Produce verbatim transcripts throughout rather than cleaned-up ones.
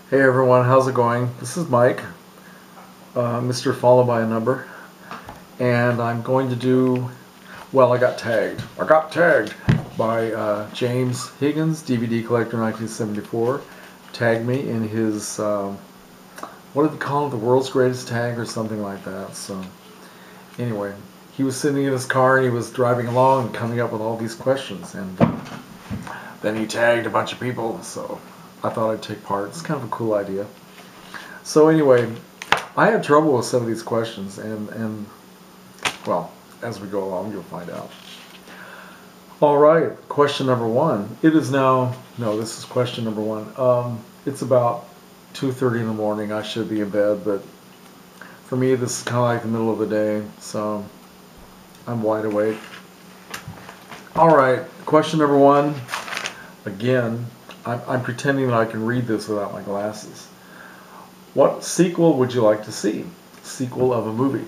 Hey everyone, how's it going? This is Mike, uh, Mister Followed by a Number, and I'm going to do, well, I got tagged. I got tagged by uh, James Higgins, D V D Collector nineteen seventy-four. Tagged me in his, um, what did they call it, the world's greatest tag or something like that. So, anyway, he was sitting in his car and he was driving along and coming up with all these questions, and uh, then he tagged a bunch of people, so I thought I'd take part. It's kind of a cool idea. So anyway, I had trouble with some of these questions, and, and well, as we go along, you'll find out. All right, question number one. It is now, no, this is question number one. Um, it's about two thirty in the morning. I should be in bed, but for me, this is kind of like the middle of the day, so I'm wide awake. All right, question number one. Again, I'm, I'm pretending that I can read this without my glasses. What sequel would you like to see? Sequel of a movie.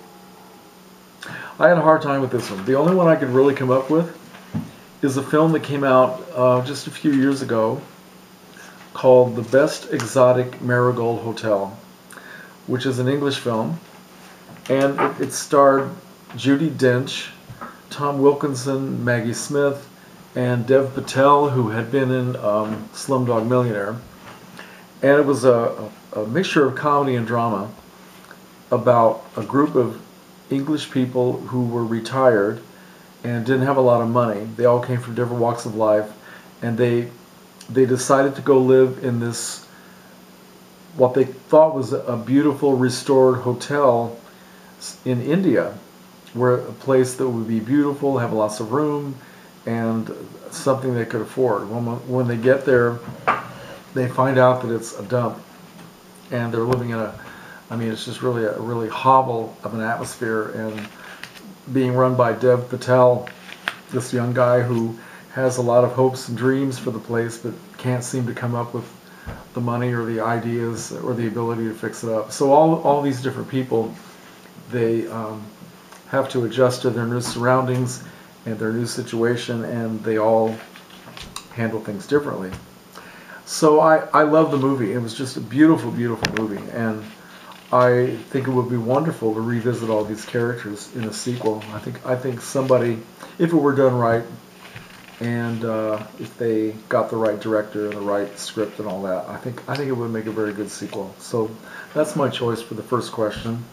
I had a hard time with this one. The only one I could really come up with is a film that came out uh, just a few years ago called The Best Exotic Marigold Hotel, which is an English film, and it, it starred Judi Dench, Tom Wilkinson, Maggie Smith, and Dev Patel, who had been in um, Slumdog Millionaire. And it was a, a, a mixture of comedy and drama about a group of English people who were retired and didn't have a lot of money. They all came from different walks of life, and they they decided to go live in this, what they thought was a beautiful restored hotel in India, where a place that would be beautiful, have lots of room, and something they could afford. When, when they get there, they find out that it's a dump, and they're living in a, I mean, it's just really a really hovel of an atmosphere, and being run by Dev Patel, this young guy who has a lot of hopes and dreams for the place, but can't seem to come up with the money or the ideas or the ability to fix it up. So all all these different people, they um, have to adjust to their new surroundings and their new situation, and they all handle things differently. So I, I love the movie. It was just a beautiful, beautiful movie, and I think it would be wonderful to revisit all these characters in a sequel. I think I think somebody, if it were done right, and uh, if they got the right director and the right script and all that, I think I think it would make a very good sequel. So that's my choice for the first question.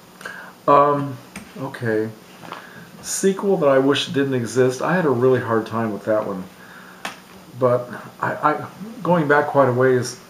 Um, okay. Sequel that I wish didn't exist. I had a really hard time with that one, but I, I going back quite a ways,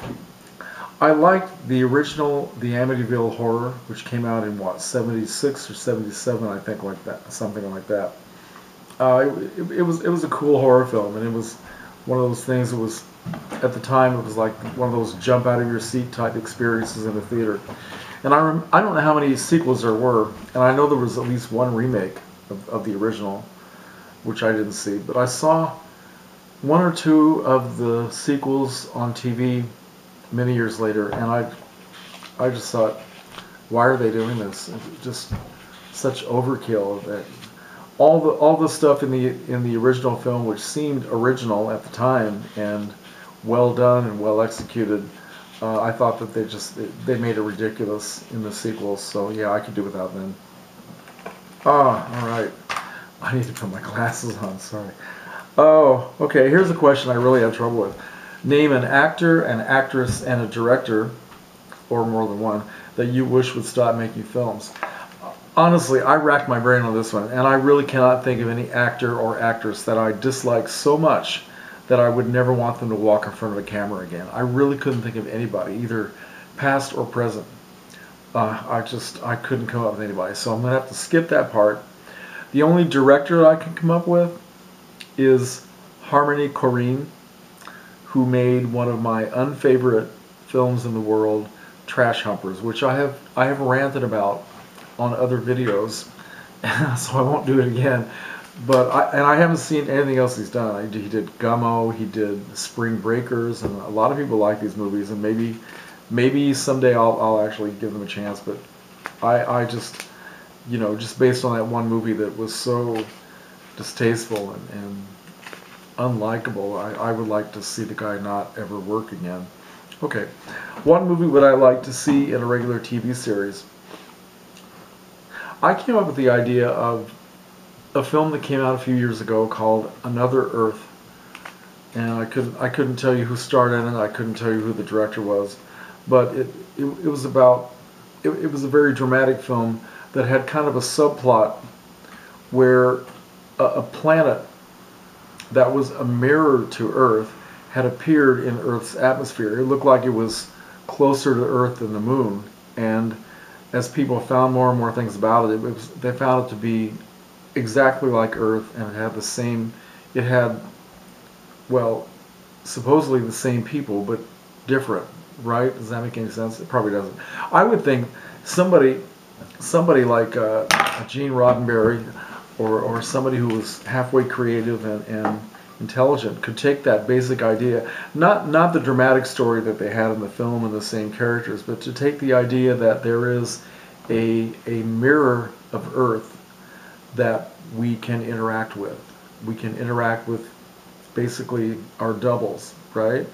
I liked the original The Amityville Horror, which came out in what, seventy-six or seventy-seven, I think, like that, something like that. Uh, it, it, it was it was a cool horror film, and it was one of those things that was, at the time, it was like one of those jump out of your seat type experiences in the theater. And I, rem I don't know how many sequels there were, and I know there was at least one remake of, of the original, which I didn't see. But I saw one or two of the sequels on T V many years later, and I, I just thought, why are they doing this? It's just such overkill. That all the all the stuff in the in the original film, which seemed original at the time and well done and well executed, Uh, I thought that they just they made it ridiculous in the sequels. So yeah, I could do without them. Ah, all right. I need to put my glasses on. Sorry. Oh, okay. Here's a question I really have trouble with. Name an actor, an actress, and a director, or more than one, that you wish would stop making films. Honestly, I racked my brain on this one, and I really cannot think of any actor or actress that I dislike so much that I would never want them to walk in front of a camera again. I really couldn't think of anybody, either past or present. Uh, I just, I couldn't come up with anybody, so I'm going to have to skip that part. The only director I can come up with is Harmony Korine, who made one of my unfavorite films in the world, Trash Humpers, which I have, I have ranted about on other videos, so I won't do it again. But I, and I haven't seen anything else he's done. I, he did Gummo, he did Spring Breakers, and a lot of people like these movies. And maybe, maybe someday I'll I'll actually give them a chance. But I I just, you know, just based on that one movie that was so distasteful and, and unlikable, I I would like to see the guy not ever work again. Okay, one movie would I like to see in a regular T V series? I came up with the idea of a film that came out a few years ago called Another Earth, and I couldn't I couldn't tell you who starred in it. I couldn't tell you who the director was, but it it, it was about it, it was a very dramatic film that had kind of a subplot where a, a planet that was a mirror to Earth had appeared in Earth's atmosphere. It looked like it was closer to Earth than the moon, and as people found more and more things about it, it was, they found it to be exactly like Earth, and it had the same, it had, well, supposedly the same people, but different, right? Does that make any sense? It probably doesn't. I would think somebody, somebody like uh, Gene Roddenberry, or, or somebody who was halfway creative and, and intelligent could take that basic idea, not not the dramatic story that they had in the film and the same characters, but to take the idea that there is a, a mirror of Earth that we can interact with. We can interact with basically our doubles, right?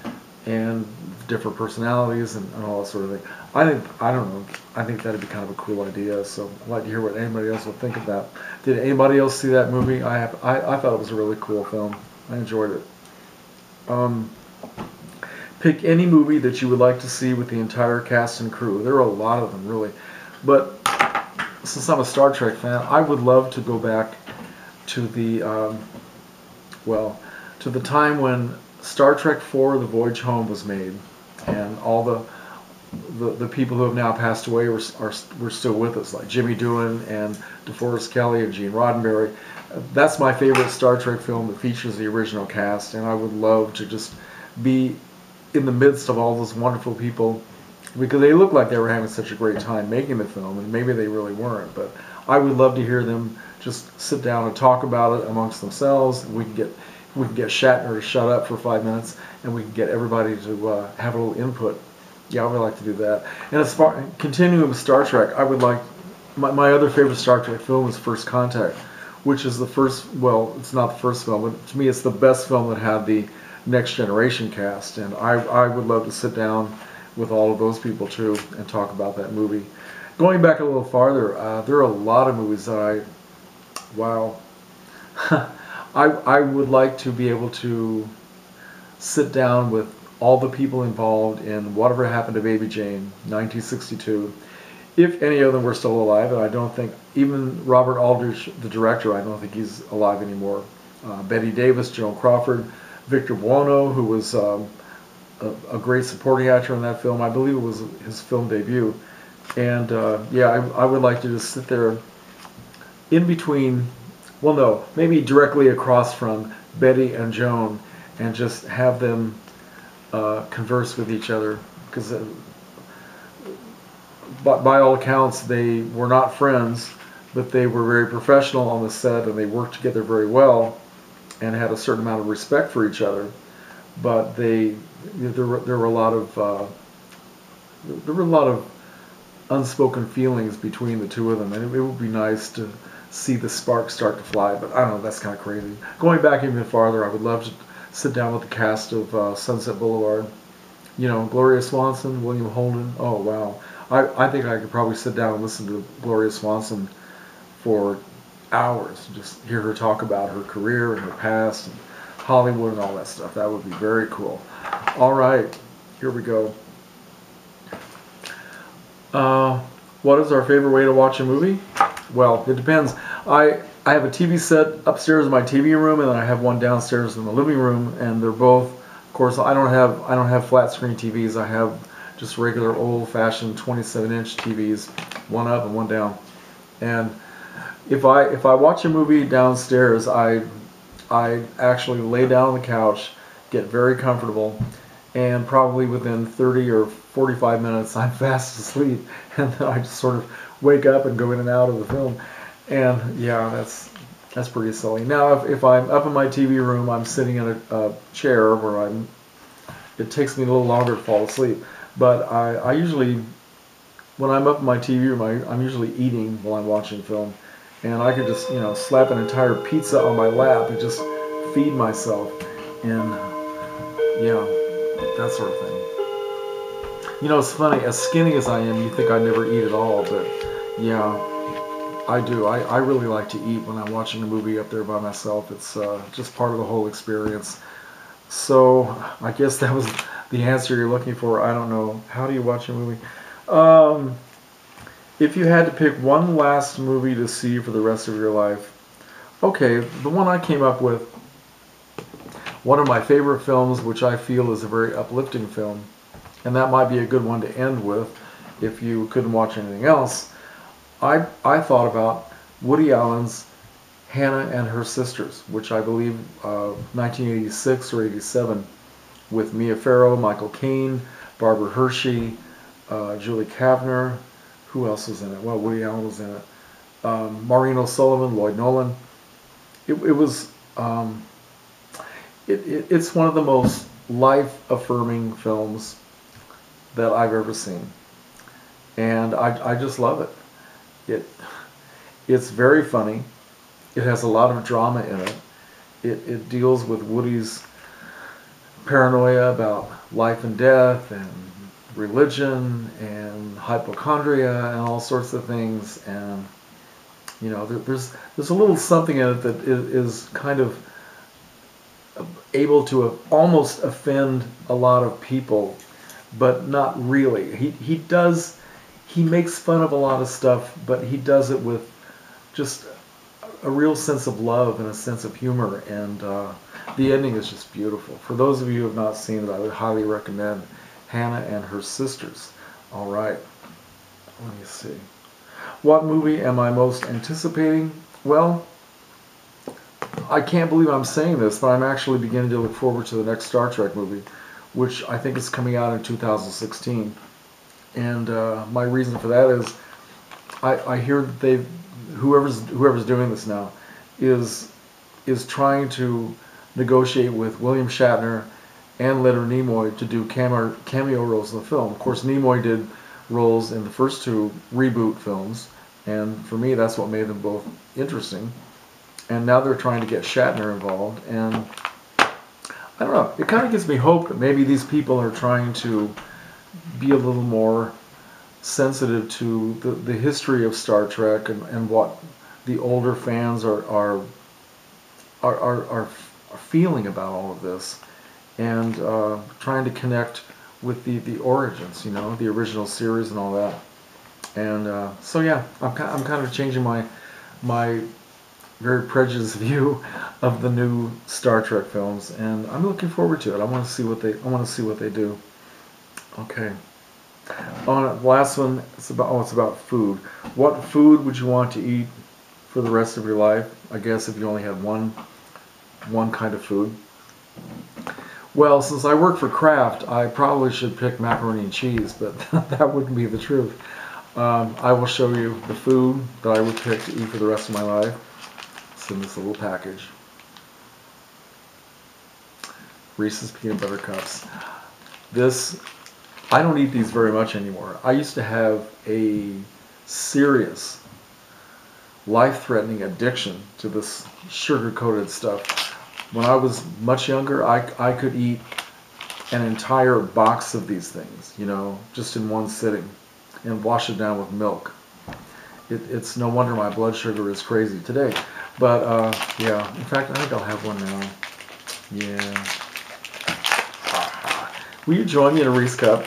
And different personalities and, and all that sort of thing. I think, I don't know, I think that'd be kind of a cool idea, so I'd like to hear what anybody else would think of that. Did anybody else see that movie? I have, I, I thought it was a really cool film. I enjoyed it. Um, pick any movie that you would like to see with the entire cast and crew. There are a lot of them, really. But since I'm a Star Trek fan, I would love to go back to the, um, well, to the time when Star Trek four, The Voyage Home was made, and all the the, the people who have now passed away were, are, were still with us, like Jimmy Doohan and DeForest Kelley and Gene Roddenberry. That's my favorite Star Trek film that features the original cast, and I would love to just be in the midst of all those wonderful people, because they look like they were having such a great time making the film, and maybe they really weren't, but I would love to hear them just sit down and talk about it amongst themselves. We can get we can get Shatner to shut up for five minutes, and we can get everybody to uh, have a little input. Yeah, I would like to do that. And as far continuing with Star Trek, I would like my my other favorite Star Trek film is First Contact, which is the first. Well, it's not the first film, but to me, it's the best film that had the Next Generation cast, and I I would love to sit down with all of those people too and talk about that movie. Going back a little farther, uh, there are a lot of movies that I, wow, I I would like to be able to sit down with all the people involved in Whatever Happened to Baby Jane, nineteen sixty-two, if any of them were still alive, and I don't think, even Robert Aldrich, the director, I don't think he's alive anymore. Uh, Betty Davis, Joan Crawford, Victor Buono, who was um, a, a great supporting actor in that film. I believe it was his film debut. And uh, yeah, I, I would like to just sit there in between, well no, maybe directly across from Betty and Joan, and just have them uh, converse with each other, because uh, by, by all accounts they were not friends, but they were very professional on the set, and they worked together very well and had a certain amount of respect for each other. But they, there were, there were a lot of uh, there were a lot of unspoken feelings between the two of them, and it, it would be nice to see the spark start to fly. But I don't know, that's kind of crazy. Going back even farther, I would love to sit down with the cast of uh, Sunset Boulevard. You know, Gloria Swanson, William Holden. Oh wow, I I think I could probably sit down and listen to Gloria Swanson for hours, just hear her talk about her career and her past and Hollywood and all that stuff. That would be very cool. All right, here we go. Uh, what is our favorite way to watch a movie? Well, it depends. I I have a T V set upstairs in my T V room, and then I have one downstairs in the living room, and they're both, of course, I don't have I don't have flat screen T Vs. I have just regular old-fashioned twenty-seven inch T Vs, one up and one down. And if I if I watch a movie downstairs, I I actually lay down on the couch, get very comfortable, and probably within thirty or forty-five minutes I'm fast asleep, and then I just sort of wake up and go in and out of the film. And yeah, that's that's pretty silly. Now if, if I'm up in my T V room, I'm sitting in a, a chair where I'm it takes me a little longer to fall asleep, but I, I usually, when I'm up in my T V room, I, I'm usually eating while I'm watching film, and I could just, you know, slap an entire pizza on my lap and just feed myself, and yeah, that sort of thing. You know, it's funny, as skinny as I am, you think I never eat at all, but yeah, I do. I, I really like to eat when I'm watching a movie up there by myself. It's uh, just part of the whole experience. So, I guess that was the answer you're looking for. I don't know. How do you watch a movie? Um, if you had to pick one last movie to see for the rest of your life, okay, the one I came up with, one of my favorite films, which I feel is a very uplifting film, and that might be a good one to end with if you couldn't watch anything else. I, I thought about Woody Allen's Hannah and Her Sisters, which I believe uh, nineteen eighty-six or eighty-seven, with Mia Farrow, Michael Caine, Barbara Hershey, uh, Julie Kavner. Who else was in it? Well, Woody Allen was in it. Um, Maureen O'Sullivan, Lloyd Nolan. It, it was. Um, it, it, it's one of the most life-affirming films that I've ever seen, and I, I just love it. It it's very funny. It has a lot of drama in it. It it deals with Woody's paranoia about life and death and religion and hypochondria and all sorts of things. And you know, there, there's there's a little something in it that is, is kind of able to almost offend a lot of people, but not really. He he does. He makes fun of a lot of stuff, but he does it with just a real sense of love and a sense of humor, and uh, the ending is just beautiful. For those of you who have not seen it, I would highly recommend Hannah and Her Sisters. All right, let me see. What movie am I most anticipating? Well, I can't believe I'm saying this, but I'm actually beginning to look forward to the next Star Trek movie, which I think is coming out in two thousand sixteen. And uh, my reason for that is I, I hear that they've whoever's whoever's doing this now is is trying to negotiate with William Shatner and Leonard Nimoy to do cameo, cameo roles in the film. Of course, Nimoy did roles in the first two reboot films, and for me, that's what made them both interesting. And now they're trying to get Shatner involved, and I don't know. It kind of gives me hope that maybe these people are trying to be a little more sensitive to the, the history of Star Trek and, and what the older fans are are, are are are feeling about all of this, and uh, trying to connect with the, the origins, you know, the original series and all that. And uh, so yeah, I'm I'm kind of changing my my very prejudiced view of the new Star Trek films, and I'm looking forward to it. I want to see what they I want to see what they do. Okay. On the last one, it's about oh, it's about food. What food would you want to eat for the rest of your life? I guess if you only had one one kind of food. Well, since I work for Kraft, I probably should pick macaroni and cheese, but that wouldn't be the truth. Um, I will show you the food that I would pick to eat for the rest of my life. It's in this little package. Reese's Peanut Butter Cups. This, I don't eat these very much anymore. I used to have a serious, life-threatening addiction to this sugar-coated stuff. When I was much younger, I, I could eat an entire box of these things, you know, just in one sitting, and wash it down with milk. It, it's no wonder my blood sugar is crazy today. But, uh, yeah, in fact, I think I'll have one now. Yeah. Will you join me in a Reese cup?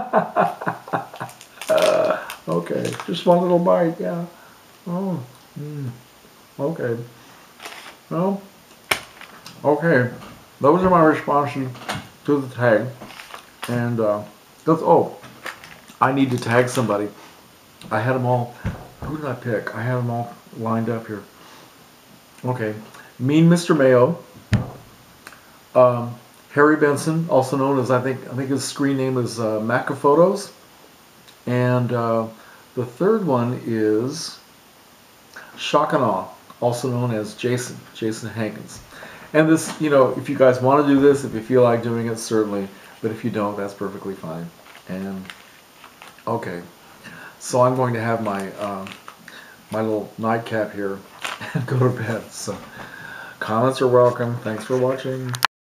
uh, okay, just one little bite, yeah. Oh, mm, okay. Well, okay. Those are my responses to the tag. And uh, that's, oh, I need to tag somebody. I had them all, who did I pick? I had them all lined up here. Okay, Mean Mister Mayo. Um, Harry Benson, also known as, I think I think his screen name is uh, Macafotos. And uh, the third one is Shock and Awe, also known as Jason, Jason Hankins. And this, you know, if you guys want to do this, if you feel like doing it, certainly. But if you don't, that's perfectly fine. And, okay. So I'm going to have my, uh, my little nightcap here and go to bed. So comments are welcome. Thanks for watching.